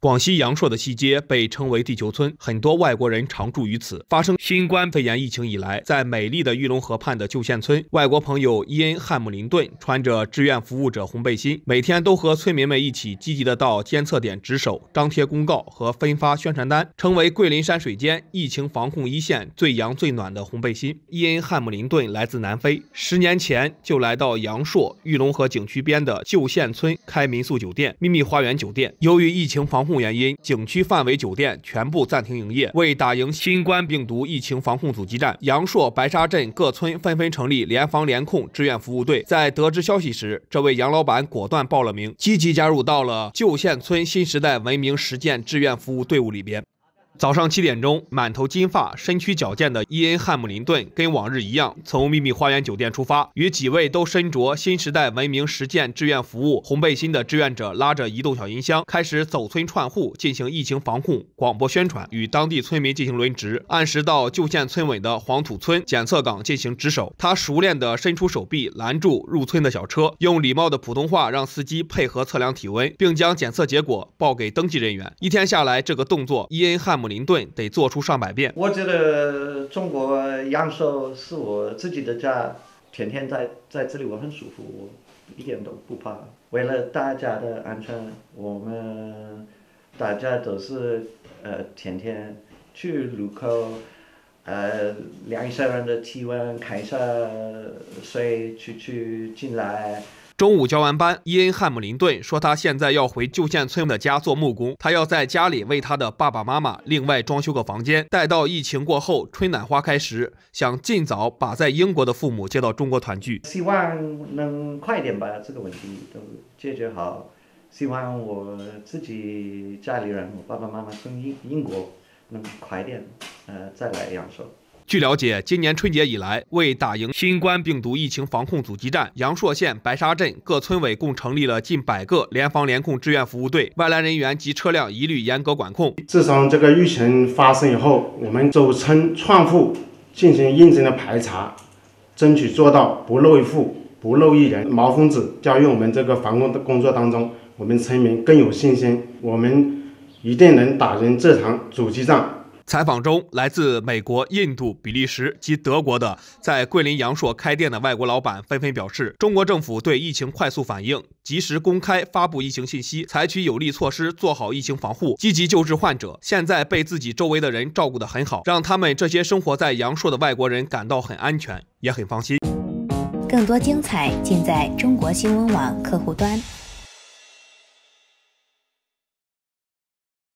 广西阳朔的西街被称为地球村，很多外国人常住于此。发生新冠肺炎疫情以来，在美丽的玉龙河畔的旧县村，外国朋友伊恩·汉姆林顿穿着志愿服务者红背心，每天都和村民们一起积极地到监测点值守、张贴公告和分发宣传单，成为桂林山水间疫情防控一线最阳最暖的红背心。伊恩·汉姆林顿来自南非，10年前就来到阳朔玉龙河景区边的旧县村开民宿酒店——秘密花园酒店。由于疫情防控原因，景区范围酒店全部暂停营业。为打赢新冠病毒疫情防控阻击战，阳朔、白沙镇各村纷纷成立联防联控志愿服务队。在得知消息时，这位杨老板果断报了名，积极加入到了旧县村新时代文明实践志愿服务队伍里边。早上7点钟，满头金发、身躯矫健的伊恩·汉姆林顿跟往日一样，从秘密花园酒店出发，与几位都身着新时代文明实践志愿服务红背心的志愿者，拉着移动小音箱，开始走村串户，进行疫情防控广播宣传，与当地村民进行轮值，按时到旧县村委的黄土村检测岗进行值守。他熟练地伸出手臂拦住入村的小车，用礼貌的普通话让司机配合测量体温，并将检测结果报给登记人员。一天下来，这个动作伊恩·汉姆林顿得做出上百遍。 我觉得中国阳朔是我自己的家，天天在这里我很舒服，我一点都不怕。为了大家的安全，我们大家都是天天去路口量一下人的体温，看一下谁进来。 中午交完班，伊恩·汉姆林顿说他现在要回旧县村的家做木工，他要在家里为他的爸爸妈妈另外装修个房间，待到疫情过后春暖花开时，想尽早把在英国的父母接到中国团聚。 希望能快点把这个问题都解决好，希望我自己家里人，我爸爸妈妈从英国能快点再来阳朔。 据了解，今年春节以来，为打赢新冠病毒疫情防控阻击战，阳朔县白沙镇各村委共成立了近100个联防联控志愿服务队，外来人员及车辆一律严格管控。 自从这个疫情发生以后，我们走村串户进行认真的排查，争取做到不漏一户、不漏一人。毛疯子交于我们这个防控的工作当中，我们村民更有信心，我们一定能打赢这场阻击战。 采访中，来自美国、印度、比利时及德国的在桂林阳朔开店的外国老板纷纷表示，中国政府对疫情快速反应，及时公开发布疫情信息，采取有力措施做好疫情防护，积极救治患者，现在被自己周围的人照顾得很好，让他们这些生活在阳朔的外国人感到很安全，也很放心。 更多精彩尽在中国新闻网客户端。